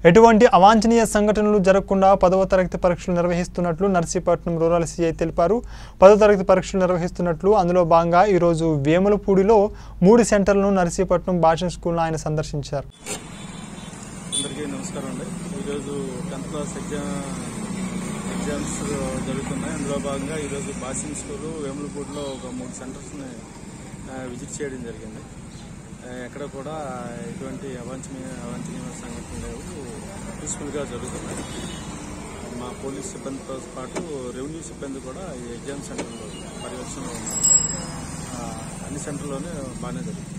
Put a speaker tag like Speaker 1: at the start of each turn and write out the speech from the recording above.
Speaker 1: ఎటువంటి అవాంఛనీయ సంఘటనలు జరగకుండా 10వ తరగతి పరీక్షలు నిర్వహిస్తున్నట్లు నర్సీపట్నం రూరల్ సీఐ తెలిపారు. 10వ తరగతి పరీక్షలు నిర్వహిస్తున్నట్లు అందులో భాగంగా ఈ రోజు వేములపూడిలో 3 సెంటర్లను నర్సీపట్నం భాష స్కూల్ ఆయన సందర్శించారు.
Speaker 2: అందరికీ నమస్కారం అండి. ఈరోజు 10th క్లాస్ ఎగ్జామ్స్ జరుగుతున్నాయి. అందులో భాగంగా ఈరోజు భాష స్కూల్ వేములపూడిలో ఒక 3 సెంటర్స్ని విజిట్ చేయడం జరిగింది. ఎక్కడ కూడా ఎటువంటి అవాంఛనీయ సంఘటనలు లేవు, పీస్ఫుల్గా జరుగుతున్నాయి. మా పోలీస్ సిబ్బందితో పాటు రెవెన్యూ సిబ్బంది కూడా ఈ ఎగ్జామ్ సెంటర్లో పర్యవేక్షణలో ఉన్నారు. అన్ని సెంటర్లోనే బాగానే జరుగుతుంది.